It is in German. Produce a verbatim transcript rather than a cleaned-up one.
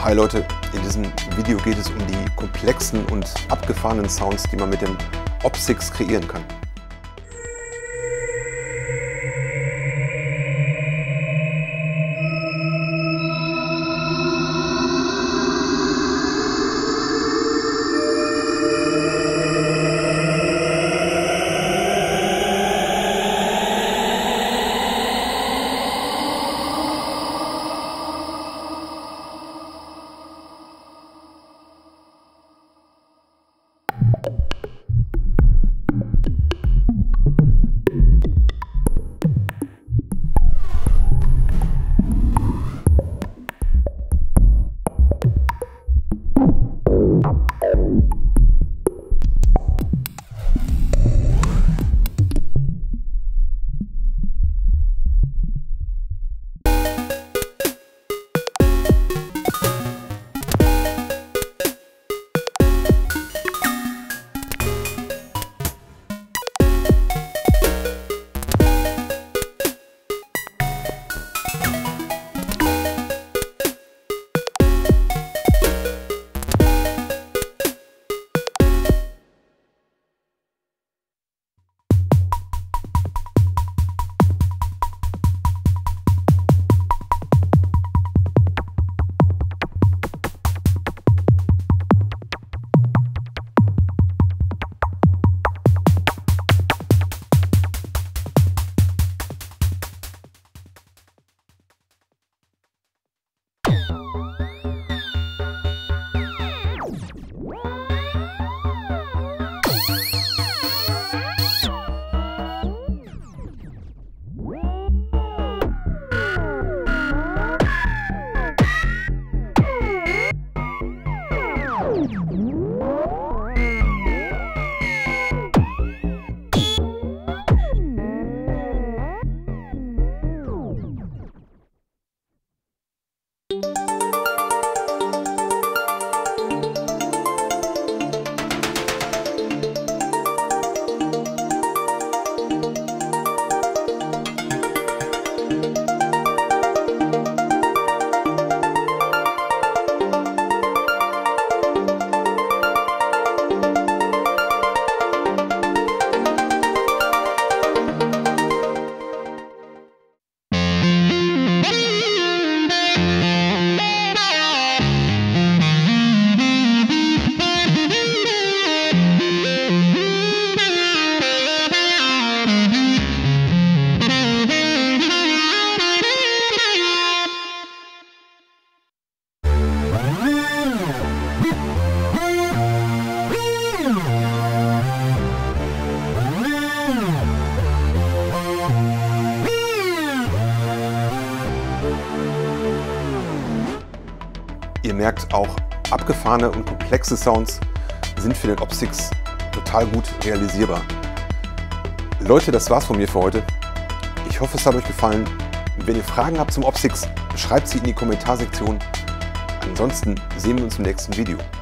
Hi Leute, in diesem Video geht es um die komplexen und abgefahrenen Sounds, die man mit dem OpSix kreieren kann. Ihr merkt auch, abgefahrene und komplexe Sounds sind für den OpSix total gut realisierbar. Leute, das war's von mir für heute. Ich hoffe, es hat euch gefallen. Wenn ihr Fragen habt zum OpSix, schreibt sie in die Kommentarsektion. Ansonsten sehen wir uns im nächsten Video.